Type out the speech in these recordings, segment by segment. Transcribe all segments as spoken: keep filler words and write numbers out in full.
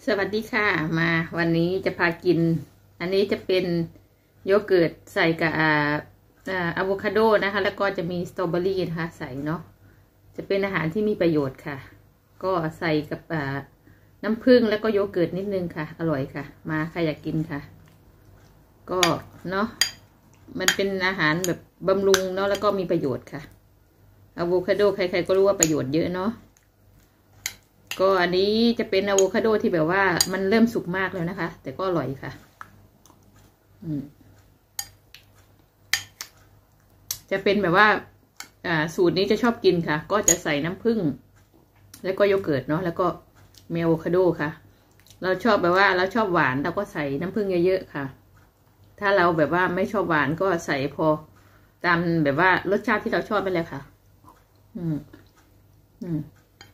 สวัสดีค่ะมาวันนี้จะพากินอันนี้จะเป็นโยเกิร์ตใส่กับอ่าอะโวคาโดนะคะแล้วก็จะมีสตรอเบอรี่นะคะใส่เนาะจะเป็นอาหารที่มีประโยชน์ค่ะก็ใส่กับอ่าน้ำผึ้งแล้วก็โยเกิร์ตนิดนึงค่ะอร่อยค่ะมาใครอยากกินค่ะก็เนาะมันเป็นอาหารแบบบำรุงเนาะแล้วก็มีประโยชน์ค่ะอะโวคาโดใครๆก็รู้ว่าประโยชน์เยอะเนาะก็อันนี้จะเป็นอะโวคาโดที่แบบว่ามันเริ่มสุกมากแล้วนะคะแต่ก็อร่อยค่ะอืมจะเป็นแบบว่าอ่าสูตรนี้จะชอบกินค่ะก็จะใส่น้ำผึ้งแล้วก็โยเกิร์ตเนาะแล้วก็มีอะโวคาโดค่ะเราชอบแบบว่าเราชอบหวานเราก็ใส่น้ำผึ้งเยอะๆค่ะถ้าเราแบบว่าไม่ชอบหวานก็ใส่พอตามแบบว่ารสชาติที่เราชอบไปเลยค่ะอืมอืม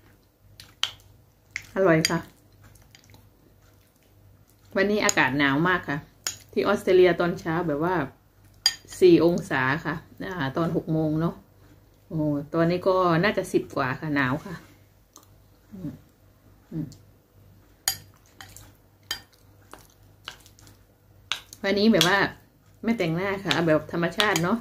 อร่อยค่ะวันนี้อากาศหนาวมากค่ะที่ออสเตรเลียตอนเช้าแบบว่าสี่องศาค่ะตอนหกโมงเนาะโอ้ตอนนี้ก็น่าจะสิบกว่าค่ะหนาวค่ะวันนี้แบบว่าไม่แต่งหน้าค่ะแบบธรรมชาติเนาะ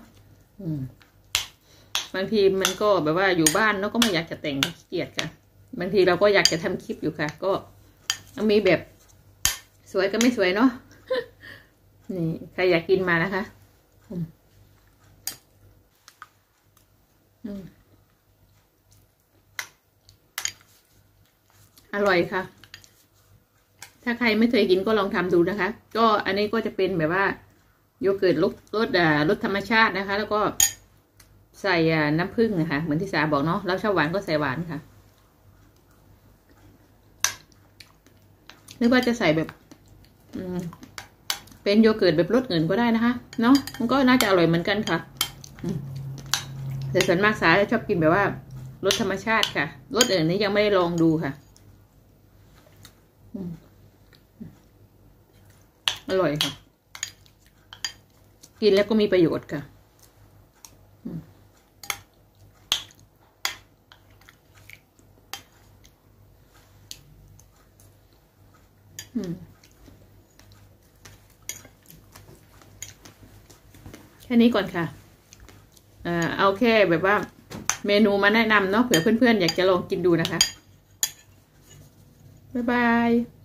บางทีมันก็แบบว่าอยู่บ้านเนาะก็ไม่อยากจะแต่งขี้เกียจค่ะบางทีเราก็อยากจะทำคลิปอยู่ค่ะก็มีแบบสวยก็ไม่สวยเนาะนี่ใครอยากกินมานะคะอร่อยค่ะถ้าใครไม่เคยกินก็ลองทำดูนะคะก็อันนี้ก็จะเป็นแบบว่าโยเกิร์ตรสรสอ่ารสธรรมชาตินะคะแล้วก็ใส่น้ำผึ้งนะคะเหมือนที่สาบอกเนาะเราชอบหวานก็ใส่หวานค่ะนึกว่าจะใส่แบบอืมเป็นโยเกิร์ตแบบรสอื่นก็ได้นะคะเนาะมันก็น่าจะอร่อยเหมือนกันค่ะแต่ส่วนมากสาชอบกินแบบว่ารสธรรมชาติค่ะรสอื่นนี้ยังไม่ได้ลองดูค่ะอร่อยค่ะกินแล้วก็มีประโยชน์ค่ะแค่นี้ก่อนค่ะอ่าเอาแค่แบบว่าเมนูมาแนะนำเนาะเผื่อเพื่อนๆอยากจะลองกินดูนะคะบ๊ายบาย